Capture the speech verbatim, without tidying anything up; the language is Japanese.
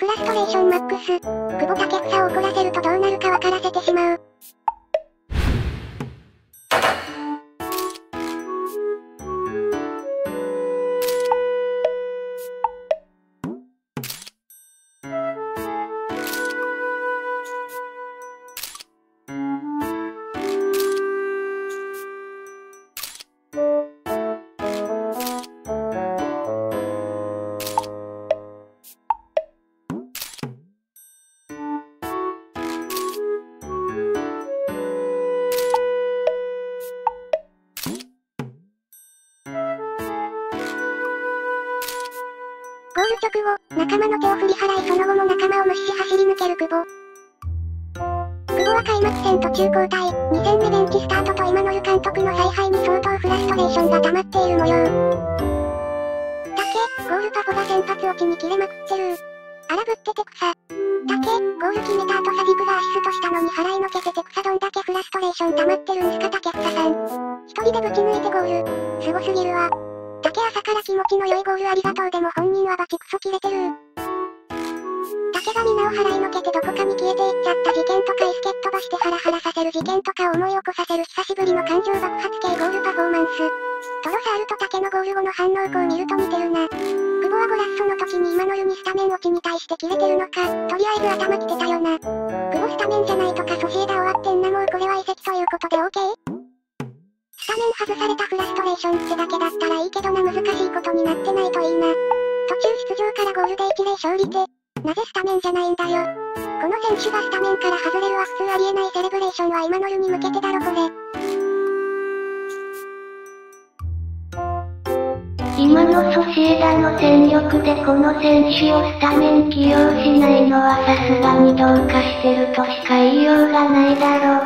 フラストレーションマックス。久保建英を怒らせるとどうなるか分からせてしまう。ゴール直後、仲間の手を振り払いその後も仲間を無視し走り抜ける久保。久保は開幕戦途中交代、に戦目ベンチスタートと今野湯監督の采配に相当フラストレーションが溜まっている模様。だけ、ゴールパフォが先発落ちに切れまくってる。荒ぶってて草。だけ、ゴール決めた後サディクがアシストしたのに払いのけてて草どんだけフラストレーション溜まってるんすか竹草さん。一人でぶち抜いてゴール。すごすぎるわ。竹朝から気持ちの良いゴールありがとうでも本人はバチクソ切れてる。竹が皆を払いのけてどこかに消えていっちゃった事件とかイスケッ飛ばしてハラハラさせる事件とか思い起こさせる久しぶりの感情爆発系ゴールパフォーマンス。トロサールと竹のゴール後の反応こう見ると似てるな。久保はゴラッソの時に今の湯にスタメン落ちに対してキレてるのか、とりあえず頭きてたよな。久保スタメンじゃないとかソシエダ終わってんなもうこれは移籍ということで OK？スタメン外されたフラストレーションってだけだったらいいけどな難しいことになってないといいな。途中出場からゴールでいちたいゼロ勝利て、なぜスタメンじゃないんだよ。この選手がスタメンから外れるは普通ありえないセレブレーションは今の湯に向けてだろこれ。 今のソシエダの戦力でこの選手をスタメン起用しないのはさすがにどうかしてるとしか言いようがないだろ。